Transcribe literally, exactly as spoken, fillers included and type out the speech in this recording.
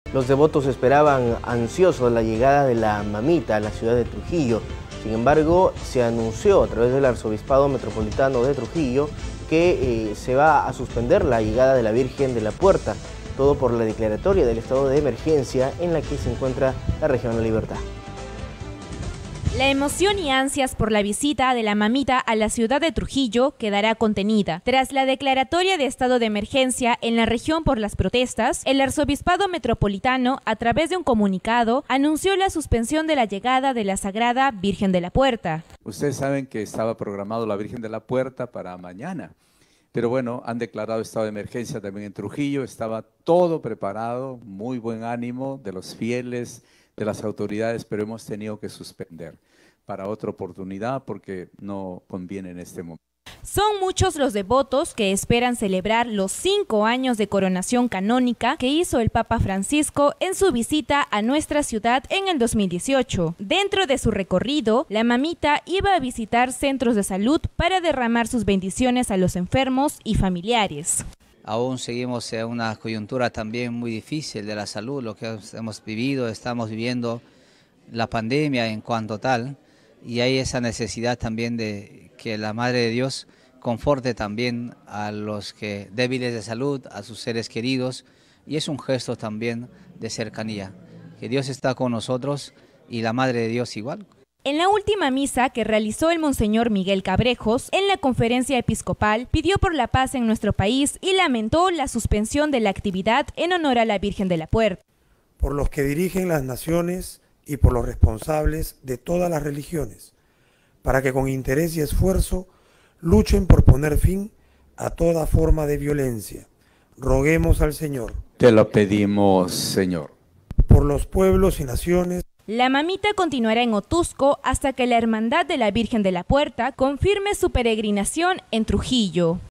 Los devotos esperaban ansiosos la llegada de la mamita a la ciudad de Trujillo. Sin embargo, se anunció a través del Arzobispado Metropolitano de Trujillo que eh, se va a suspender la llegada de la Virgen de la Puerta, todo por la declaratoria del estado de emergencia en la que se encuentra la región La Libertad. La emoción y ansias por la visita de la mamita a la ciudad de Trujillo quedará contenida. Tras la declaratoria de estado de emergencia en la región por las protestas, el Arzobispado Metropolitano, a través de un comunicado, anunció la suspensión de la llegada de la Sagrada Virgen de la Puerta. Ustedes saben que estaba programado la Virgen de la Puerta para mañana, pero bueno, han declarado estado de emergencia también en Trujillo, estaba todo preparado, muy buen ánimo de los fieles, de las autoridades, pero hemos tenido que suspender para otra oportunidad porque no conviene en este momento. Son muchos los devotos que esperan celebrar los cinco años de coronación canónica que hizo el Papa Francisco en su visita a nuestra ciudad en el dos mil dieciocho. Dentro de su recorrido, la mamita iba a visitar centros de salud para derramar sus bendiciones a los enfermos y familiares. Aún seguimos en una coyuntura también muy difícil de la salud, lo que hemos vivido, estamos viviendo la pandemia en cuanto tal, y hay esa necesidad también de que la Madre de Dios conforte también a los que débiles de salud, a sus seres queridos, y es un gesto también de cercanía, que Dios está con nosotros y la Madre de Dios igual. En la última misa que realizó el Monseñor Miguel Cabrejos en la conferencia episcopal, pidió por la paz en nuestro país y lamentó la suspensión de la actividad en honor a la Virgen de la Puerta. Por los que dirigen las naciones y por los responsables de todas las religiones, para que con interés y esfuerzo luchen por poner fin a toda forma de violencia. Roguemos al Señor. Te lo pedimos, Señor. Por los pueblos y naciones. La mamita continuará en Otusco hasta que la Hermandad de la Virgen de la Puerta confirme su peregrinación en Trujillo.